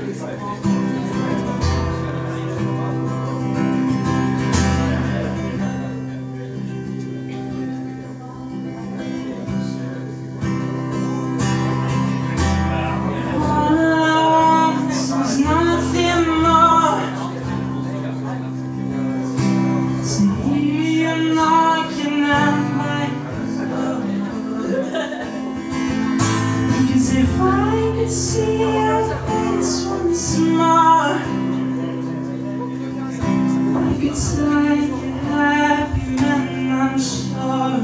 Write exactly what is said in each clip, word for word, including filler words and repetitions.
If I could see your face once more, I could tell you happy, and I'm sure.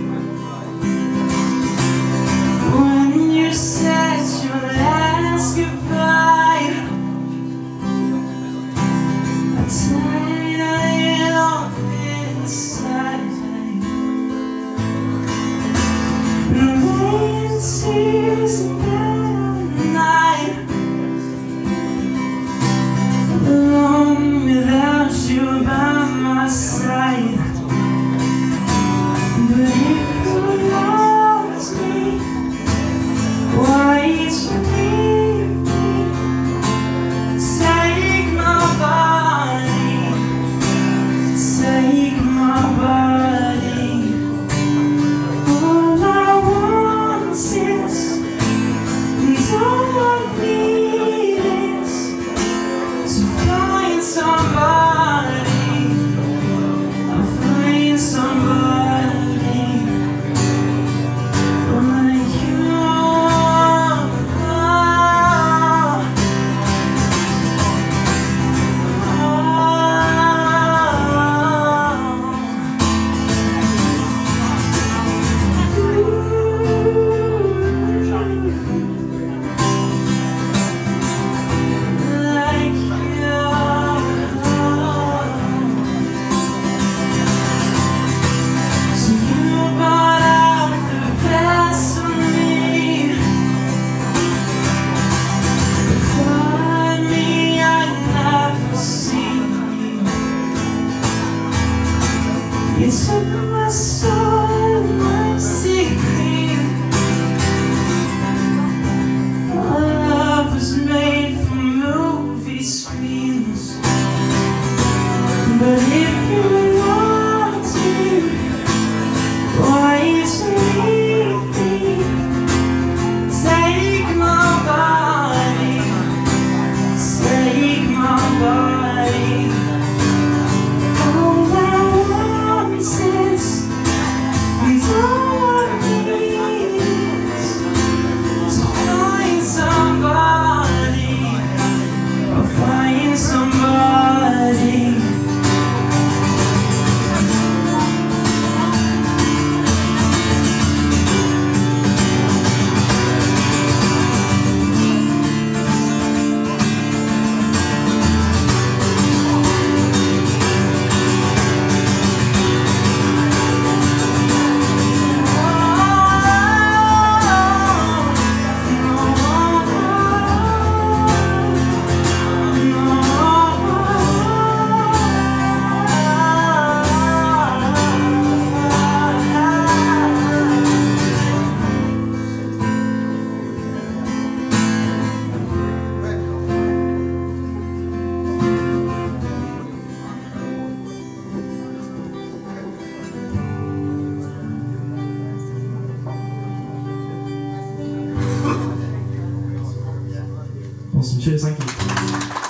When you said your last goodbye, I tried a little bit inside, and then tears alone without you by my side. But if you loved me, why did you leave me? Take my body, take my body. All I want is, and all I need is to find somebody, I'll find somebody like you. You took my soul and my secret. Our love was made for movie screens. But if you want to, why did you leave me? Take my body, take my body. Awesome, cheers, thank you.